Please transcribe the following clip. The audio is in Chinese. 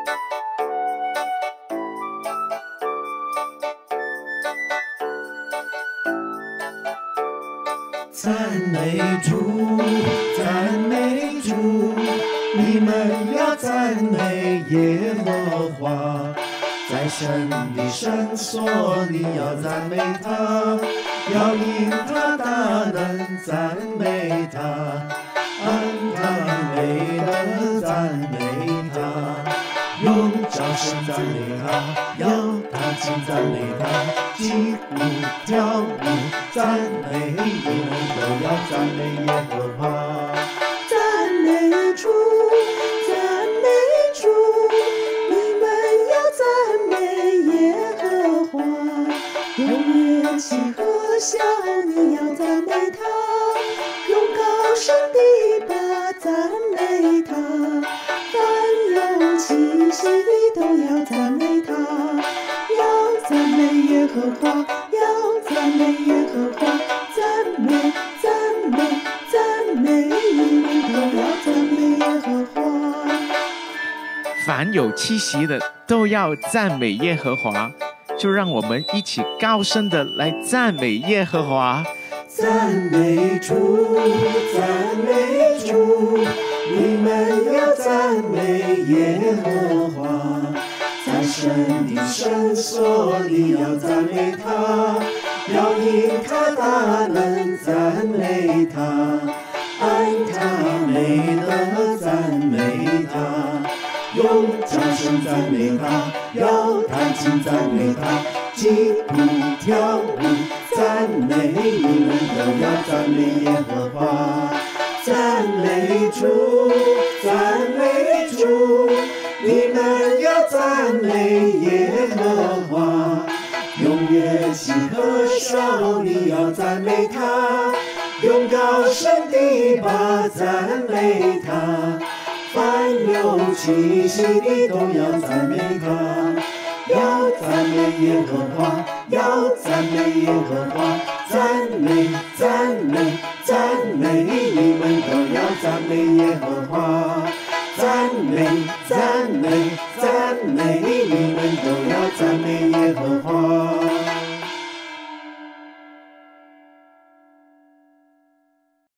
赞美主，赞美主，你们要赞美耶和华。在神的圣所，你要赞美他，要因他大能赞美他，按他美德赞美他，用掌声赞美他，要弹琴赞美他，击鼓跳舞赞美，你们都要赞美耶和华。 赞美主，赞美主，你们要赞美耶和华。用乐器和箫，你要赞美他，用高声的把赞美他。凡有气息的都要赞美他，要赞美耶和华，要赞美耶和华，赞美赞美赞美，你们都要赞美耶和华。 凡有气息的都要赞美耶和华，就让我们一起高声的来赞美耶和华。 赞美主，赞美主，你们要赞美耶和华。在神的圣所，你要赞美他，要因他大能赞美他，按他美德赞美他，用掌声赞美他，要弹琴赞美他，击鼓跳舞赞美，你们都要赞美耶和华。赞美主，赞美主，你们要赞美耶和华。用乐器和箫，你要赞美他，用高声的把赞美他。凡有气息的都要赞美他，要赞美耶和华，要赞美耶和华，赞美赞美赞美，你们都要赞美耶和华，赞美赞美赞